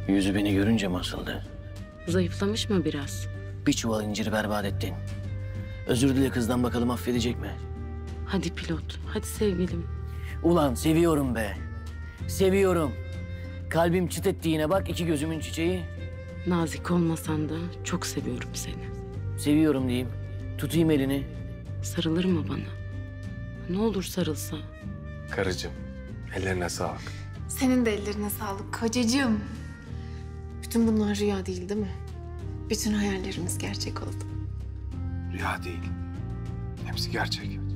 Yüzü beni görünce mi asıldı? Zayıflamış mı biraz? Bir çuval inciri berbat ettin. Özür dile kızdan, bakalım affedecek mi? Hadi pilot, hadi sevgilim. Ulan seviyorum be. Seviyorum. Kalbim çıt etti yine, bak iki gözümün çiçeği. Nazik olmasan da çok seviyorum seni. Seviyorum diyeyim. Tutayım elini. Sarılır mı bana? Ne olur sarılsa. Karıcığım, ellerine sağlık. Senin de ellerine sağlık kocacığım. Bütün bunlar rüya değil, değil mi? Bütün hayallerimiz gerçek oldu. Rüya değil. Hepsi gerçek.